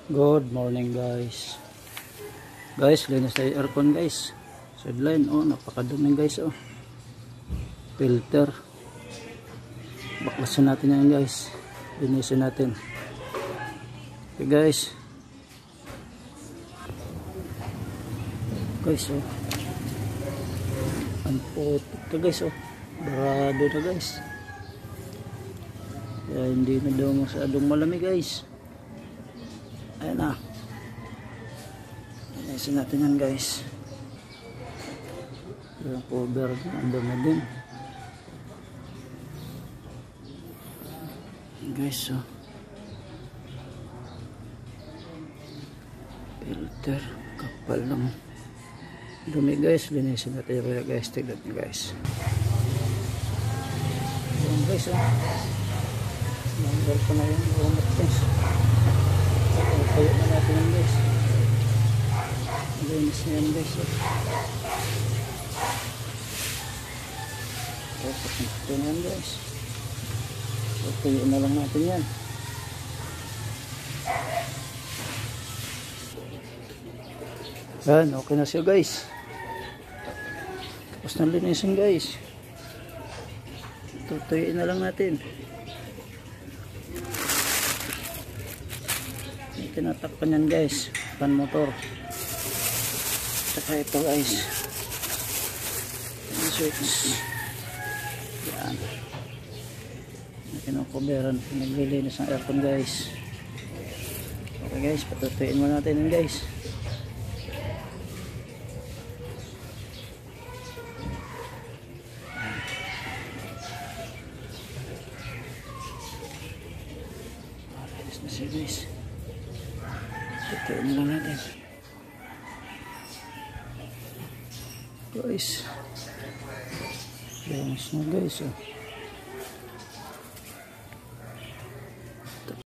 Good morning guys. Guys, linis tayo aircon guys. Sideline, oh, napakadumi guys, oh. Filter. Baklasin natin yan guys. Linisin natin. Okay guys. Guys, oh. Ang putik ka guys, oh. Barado na guys. Kaya hindi na daw masyadong malamig guys. Ayan na. Linisin natin yan guys. Yung cover ang dami din guys, oh. Filter kapal lang dumi guys. Linisin natin yung guys. Tignan nyo guys. Ayan guys, oh. Number ko na yung umat guys. Tayo na natin yan guys. Linis na yan guys, oh. Tapos natin yan guys. So tayo na lang natin yan. Yan, okay na siya guys. Tapos na linisin guys. Tutuyin na lang natin. Tinatakpan yan guys, pan motor. Saka ito guys, yung switch yan, kinukuberan, naglilinis ng aircon guys. Okay guys, patutuin mo natin yan guys. Alis na siya guys. Tutuin lang natin guys. Linis na guys, oh.